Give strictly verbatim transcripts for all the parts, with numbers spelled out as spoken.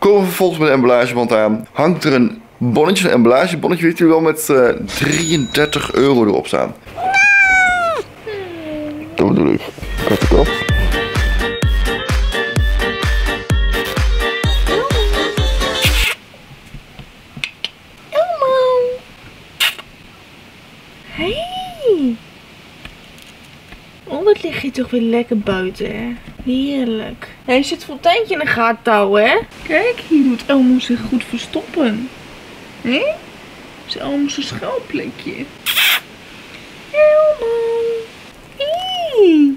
Komen we vervolgens met de emballageband aan. Hangt er een bonnetje, een emballagebonnetje, weet u wel, met uh, drieëndertig euro erop staan. Dat bedoel ik. Kat de kop. Hey. Oh, wat lig je toch weer lekker buiten, hè? Heerlijk. Hij ja, zit het fonteintje in de gaten houden, hè? Kijk, hier doet Elmo zich goed verstoppen. Hé? Dat is Elmo's schuilplekje. Elmo. Hey.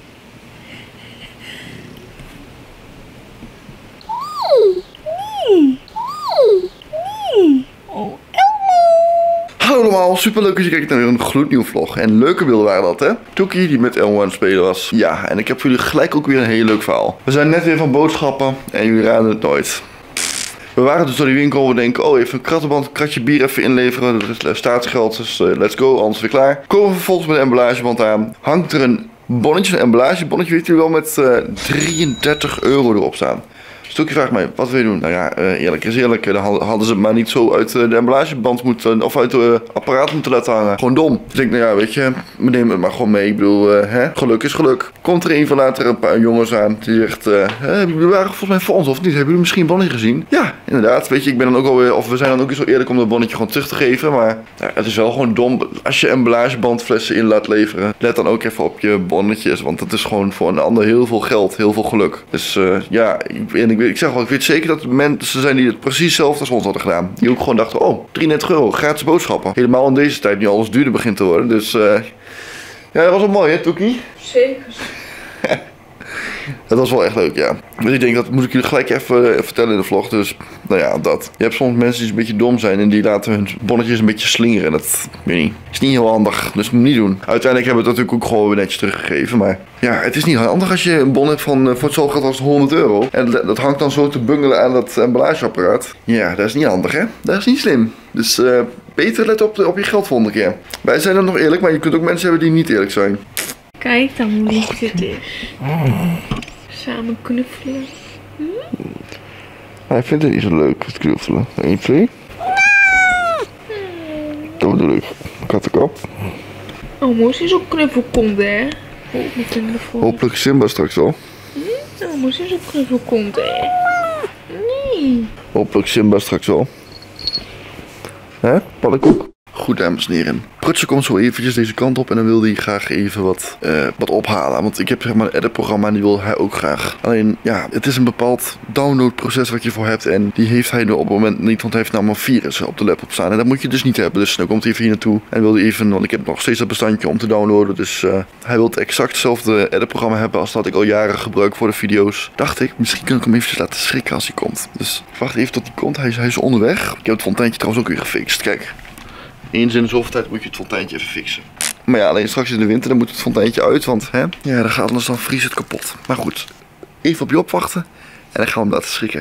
Nee. Nee. Oh, hallo allemaal, super leuk dat je kijkt naar weer een gloednieuwe vlog. En leuke beelden waren dat, hè? Toekie die met Elmo aan het spelen was. Ja, en ik heb voor jullie gelijk ook weer een heel leuk verhaal. We zijn net weer van boodschappen en jullie raden het nooit. We waren dus door die winkel, we denken, oh even een krattenband, een kratje bier even inleveren. Dat is staatsgeld, dus uh, let's go, anders weer klaar. Komen we vervolgens met de emballageband aan. Hangt er een bonnetje, een emballagebonnetje, weet u wel, met uh, drieëndertig euro erop staan. Stukje vraagt mij, wat wil je doen? Nou ja, uh, eerlijk is eerlijk, dan hadden ze het maar niet zo uit uh, de emballageband moeten, of uit het uh, apparaat moeten laten hangen. Gewoon dom. Dus ik denk, nou ja, weet je, we nemen het maar gewoon mee. Ik bedoel, uh, hè, geluk is geluk. Komt er een van later een paar jongens aan, die zegt, uh, jullie waren volgens mij voor ons of niet? Hebben jullie misschien een bonnetje gezien? Ja, inderdaad, weet je, ik ben dan ook alweer, of we zijn dan ook eens zo eerlijk om dat bonnetje gewoon terug te geven. Maar ja, het is wel gewoon dom, als je emballagebandflessen in laat leveren, let dan ook even op je bonnetjes, want dat is gewoon voor een ander heel veel geld, heel veel geluk. Dus uh, ja, ik, en ik weet Ik zeg wel, ik weet zeker dat er mensen zijn die het precies zelf als ons hadden gedaan. Die ook gewoon dachten, oh, drieëndertig euro, gratis boodschappen. Helemaal in deze tijd, nu alles duurder begint te worden. Dus uh, ja, dat was wel mooi, hè, Toekie? zeker. Dat was wel echt leuk, ja. Dus ik denk, dat moet ik jullie gelijk even uh, vertellen in de vlog. Dus, nou ja, dat. Je hebt soms mensen die een beetje dom zijn en die laten hun bonnetjes een beetje slingeren. Dat, weet niet, is niet heel handig, dus moet niet doen. Uiteindelijk hebben we het natuurlijk ook gewoon weer netjes teruggegeven. Maar ja, het is niet handig als je een bon hebt van, uh, voor hetzelfde geld als honderd euro. En dat, dat hangt dan zo te bungelen aan dat emballageapparaat. Ja, dat is niet handig, hè. Dat is niet slim. Dus uh, beter let op, de, op je geld volgende keer. Wij zijn dan nog eerlijk, maar je kunt ook mensen hebben die niet eerlijk zijn. Kijk dan hoe lief dit is. Samen knuffelen. Hm? Hij vindt het niet zo leuk, het knuffelen. één, twee. Dat bedoel ik. Kattenkop. Oh, moest je zo'n knuffel komt, hè? Hopelijk, Hopelijk Simba straks wel. Oh, moest je zo'n knuffel komt, hè? Nee. Hopelijk Simba straks wel. Hè? Pannenkoek? Goed, dames en heren. Prutsen komt zo eventjes deze kant op en dan wil hij graag even wat, uh, wat ophalen. Want ik heb zeg maar een editprogramma en die wil hij ook graag. Alleen, ja, het is een bepaald downloadproces wat je voor hebt. En die heeft hij nu op het moment niet, want hij heeft namelijk virussen op de laptop staan. En dat moet je dus niet hebben. Dus dan komt hij even hier naartoe en wil hij even, want ik heb nog steeds dat bestandje om te downloaden. Dus uh, hij wil exact hetzelfde editprogramma hebben als dat ik al jaren gebruik voor de video's. Dacht ik, misschien kan ik hem eventjes laten schrikken als hij komt. Dus wacht even tot hij komt. Hij is, hij is onderweg. Ik heb het fonteintje trouwens ook weer gefixt. Kijk. Eens in de zoveel tijd moet je het fonteintje even fixen. Maar ja, alleen straks in de winter dan moet het fonteintje uit, want hè, ja, dan gaat anders dan vries het kapot. Maar goed, even op je opwachten en dan gaan we hem laten schrikken.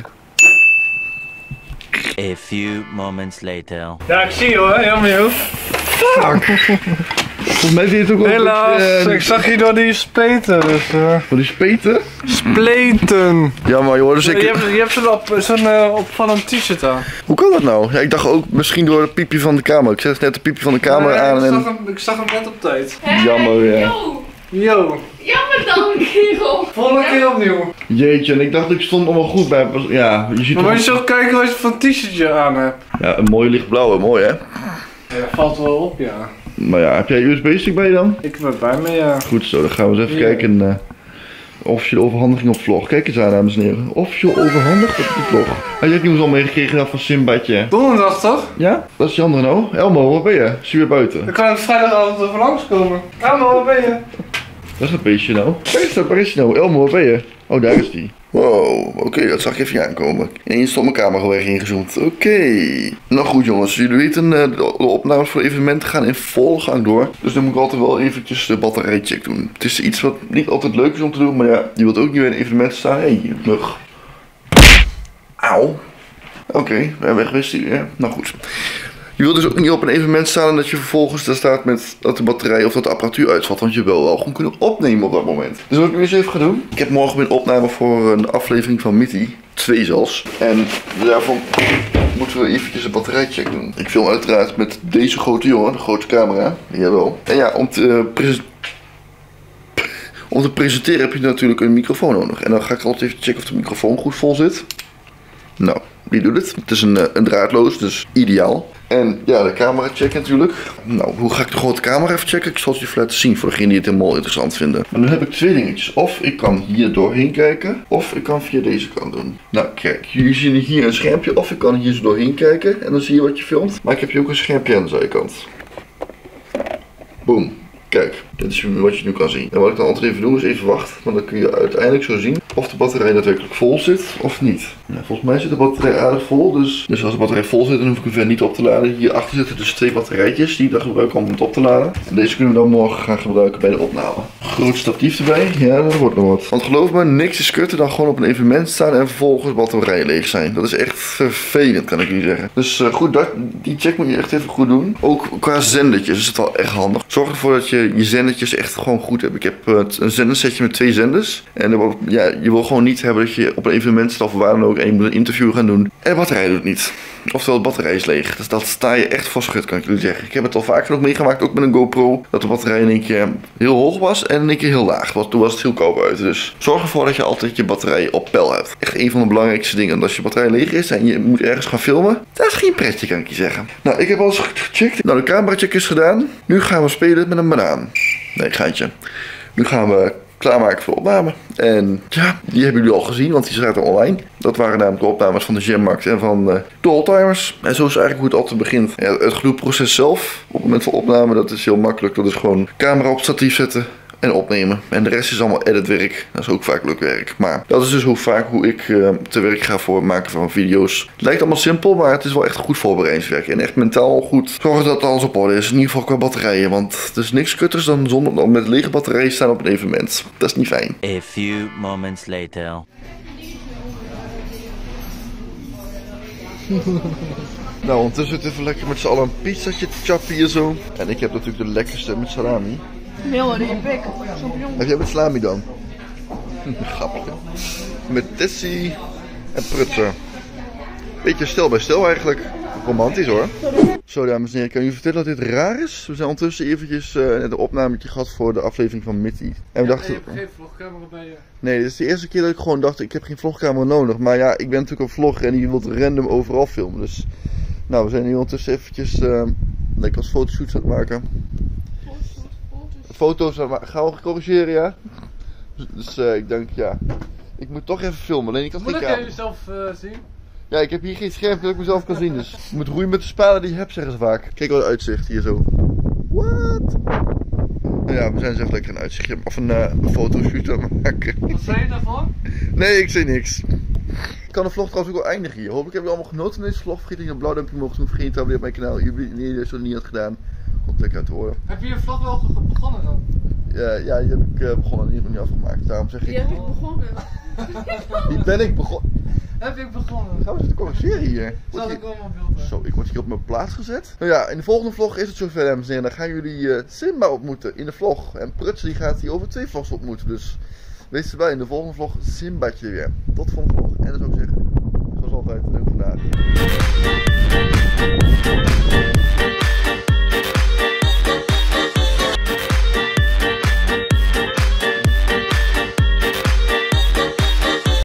A few moments later. Ja, ik zie je hoor, jammer joh. Fuck! Volgens mij deed het ook wel. Helaas, uh, ik zag je door die spleten. Dus, uh... Door die speten? Spleten! Jammer joh, dus ik... Je hebt, je hebt zo'n op, zo'n uh, opvallend t-shirt aan. Hoe kan dat nou? Ja, ik dacht ook misschien door het piepje van de kamer. Ik zet net het piepje van de kamer nee, aan ik en... Zag hem, ik zag hem net op tijd. Hey, jammer, ja. Yo. Yo. Jammer dan, kerel. Volgende keer opnieuw. Jeetje, en ik dacht ik stond allemaal goed bij. Ja, je ziet Maar toch... moet je zo kijken wat je voor een t-shirtje aan hebt. Ja, een mooie lichtblauwe, mooi hè? Ja, dat valt wel op, ja. Maar ja, heb jij U S B-stick bij je dan? Ik ben bij me, ja. Goed zo, dan gaan we eens even Ja. kijken. Uh, officiële overhandiging op vlog. Kijk eens aan, dames en heren. Officieel overhandigd op de vlog. Had je ook nieuws al meegekregen van Simbaatje? Donderdag toch? Ja? Dat is die andere nou. Elmo, waar ben je? Is hij weer buiten? Dan kan ik vrijdagavond even langskomen. Elmo, waar ben je? Dat is een beestje nou. Waar is dat? Waar is hij nou? Elmo, waar ben je? Oh, daar is die. Wow, oké, okay, dat zag ik even aankomen. Ineens stond mijn camera weer ingezoomd. Oké. Okay. Nou goed jongens, jullie weten, uh, de, de opnames voor evenementen gaan in volle gang door. Dus dan moet ik altijd wel eventjes de batterijcheck doen. Het is iets wat niet altijd leuk is om te doen, maar ja, je wilt ook niet bij een evenement staan. Hé, hey, mug. Auw. Oké, okay, we hebben weggeweest hier. Ja. Nou goed. Je wilt dus ook niet op een evenement staan en dat je vervolgens daar staat met dat de batterij of dat de apparatuur uitvalt. Want je wil wel gewoon kunnen opnemen op dat moment. Dus wat ik nu eens even ga doen. Ik heb morgen weer een opname voor een aflevering van Mitty. Twee zelfs. En daarvan moeten we eventjes een batterijcheck doen. Ik film uiteraard met deze grote jongen, de grote camera. Jawel. En ja, om te, uh, prese om te presenteren heb je natuurlijk een microfoon nodig. En dan ga ik altijd even checken of de microfoon goed vol zit. Nou, die doet het. Het is een, uh, een draadloos, dus ideaal. En ja, de camera checken natuurlijk. Nou, hoe ga ik de grote camera even checken? Ik zal het je even laten zien voor degenen die het helemaal interessant vinden. Maar nu heb ik twee dingetjes. Of ik kan hier doorheen kijken, of ik kan via deze kant doen. Nou, kijk, jullie zien hier een schermpje, of ik kan hier zo doorheen kijken en dan zie je wat je filmt. Maar ik heb hier ook een schermpje aan de zijkant. Boom. Kijk, dit is wat je nu kan zien. En wat ik dan altijd even doe is even wachten. Want dan kun je uiteindelijk zo zien of de batterij daadwerkelijk vol zit of niet. Ja, volgens mij zit de batterij aardig vol. Dus, dus als de batterij vol zit, dan hoef ik hem verder niet op te laden. Hierachter zitten dus twee batterijtjes die ik dan gebruik om het op te laden. En deze kunnen we dan morgen gaan gebruiken bij de opname. Groot statief erbij. Ja, dat wordt nog wat. Want geloof me, niks is kutter dan gewoon op een evenement staan en vervolgens batterijen leeg zijn. Dat is echt vervelend, kan ik jullie zeggen. Dus uh, goed, dat, die check moet je echt even goed doen. Ook qua zendertjes is het wel echt handig. Zorg ervoor dat je je zendertjes echt gewoon goed hebt. Ik heb uh, een zendersetje met twee zenders. En uh, ja, je wil gewoon niet hebben dat je op een evenement staat of waar dan ook en je moet een interview gaan doen. En de batterij doet het niet. Oftewel, de batterij is leeg. Dus dat sta je echt voor schut, kan ik jullie zeggen. Ik heb het al vaak genoeg meegemaakt, ook met een GoPro. Dat de batterij in één keer heel hoog was en in één keer heel laag. Want toen was het heel koud buiten. Dus zorg ervoor dat je altijd je batterij op peil hebt. Echt een van de belangrijkste dingen. Want als je batterij leeg is en je moet ergens gaan filmen, dat is geen pretje, kan ik je zeggen. Nou, ik heb alles gecheckt. Nou, de cameracheck is gedaan. Nu gaan we spelen met een banaan. Nee, geintje. Nu gaan we klaarmaken voor de opname. En ja, die hebben jullie al gezien, want die zaten online. Dat waren namelijk de opnames van de Jammarkt en van uh, de Oldtimers. En zo is eigenlijk hoe het altijd begint. Ja, het gloedproces zelf, op het moment van opname, dat is heel makkelijk. Dat is gewoon camera op statief zetten en opnemen. En de rest is allemaal editwerk. Dat is ook vaak leuk werk. Maar dat is dus hoe vaak hoe ik uh, te werk ga voor het maken van video's. Het lijkt allemaal simpel, maar het is wel echt goed voorbereidingswerk. En echt mentaal goed zorgen dat alles op orde is. In ieder geval qua batterijen. Want het is niks kutters dan zonder dan met lege batterijen staan op een evenement. Dat is niet fijn. A few moments later. Nou, ondertussen zitten we lekker met z'n allen een pizzatje te chappen hier zo. En ik heb natuurlijk de lekkerste met salami. Heel in je bek. Heb jij met salami dan? Grapje. Met Tessie en prutsen. Beetje stil bij stil eigenlijk. Romantisch hoor. Zo dames en heren, kan je vertellen dat dit raar is? We zijn ondertussen eventjes uh, een opnametje gehad voor de aflevering van Mitty. En we dachten... Je hebt geen vlogcamera bij je. Nee, dit is de eerste keer dat ik gewoon dacht, ik heb geen vlogcamera nodig. Maar ja, ik ben natuurlijk een vlogger en die wil random overal filmen. Dus, nou, we zijn nu ondertussen eventjes uh, lekker als fotoshoots aan het maken. Foto's aan het maken. Gaan we corrigeren, ja? Dus uh, ik denk, ja, ik moet toch even filmen. Alleen ik had Moet geen ik camera. jezelf uh, zien? Ja, ik heb hier geen scherm dat ik mezelf kan zien. Dus je moet roeien met de spalen die je hebt, zeggen ze vaak. Kijk wat uitzicht hier zo. What? Ja, we zijn dus even lekker een uitzichtje of een, uh, een fotoshoot aan het maken. Wat zei je daarvan? Nee, ik zei niks. Ik kan de vlog trouwens ook wel eindigen hier. Hopelijk hebben jullie allemaal genoten van deze vlog. Vergeet niet een blauw duimpje omhoog te doen. Vergeet niet te abonneren op mijn kanaal. Jullie die het niet had gedaan. Om lekker uit te horen. Heb je je vlog wel begonnen dan? Ja, ja, die heb ik uh, begonnen. Die heb ik niet afgemaakt. Daarom zeg ik... Die heb ik begonnen. Die ben ik begonnen. Heb ik begonnen? Gaan we zitten corrigeren hier? Zal ik allemaal beeld Zo, ik word hier op mijn plaats gezet. Nou ja, in de volgende vlog is het zover, dames en heren. Dan gaan jullie uh, Simba ontmoeten in de vlog. En Pruts die gaat hier over twee vlogs ontmoeten. Dus wees erbij in de volgende vlog Simbaatje weer. Tot de volgende vlog. En dat zou ik zeggen, zoals altijd, leuk vandaag.